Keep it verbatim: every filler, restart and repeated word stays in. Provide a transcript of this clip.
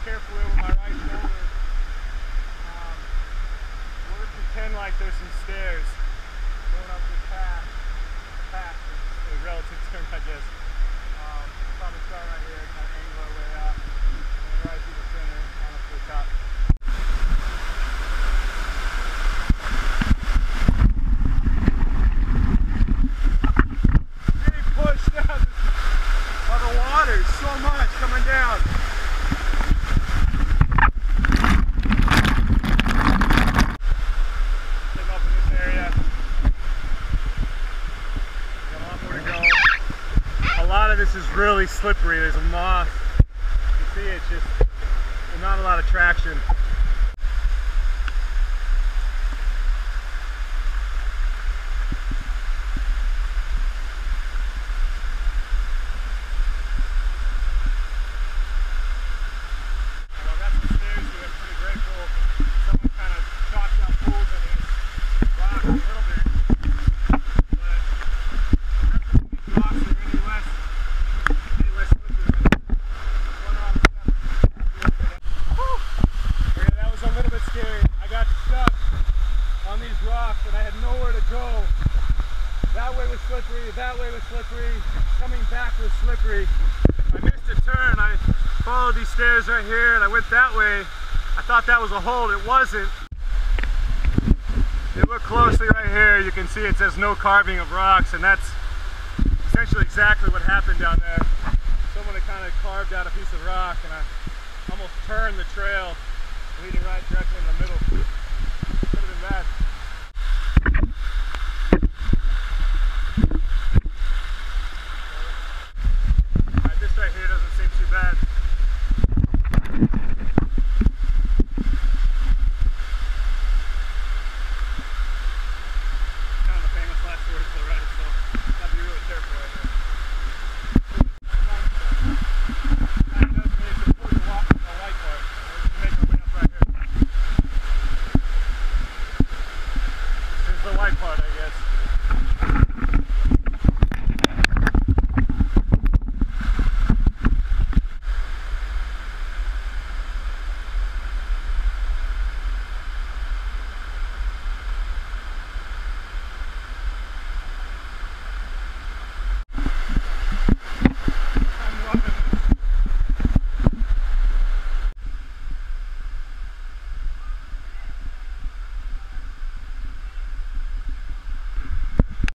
carefully over my right shoulder. Um, we're to pretend like there's some stairs going up this path. Path is a relative term, I guess. Um, probably start right here, kind of angle our way up, and right through the center, on up to the top. Getting pushed down by the water, so much coming down. Getting up in this area. Got a lot more to go. A lot of this is really slippery. There's a moss. You see, it's just there's not a lot of traction. Well, that's the stairs here. I'm pretty grateful. Someone kind of chalked out holes in these rocks a little bit. But rocks are any less, any less slippery than one off step. Okay, that was a little bit scary. I got stuck on these rocks and I had nowhere to go. That way was slippery, that way was slippery, coming back was slippery. I missed a turn. I followed these stairs right here and I went that way. I thought that was a hold. It wasn't. If you look closely right here, you can see it says no carving of rocks, and that's essentially exactly what happened down there. Someone had kind of carved out a piece of rock and I almost turned the trail leading right directly in the middle. Could have been bad.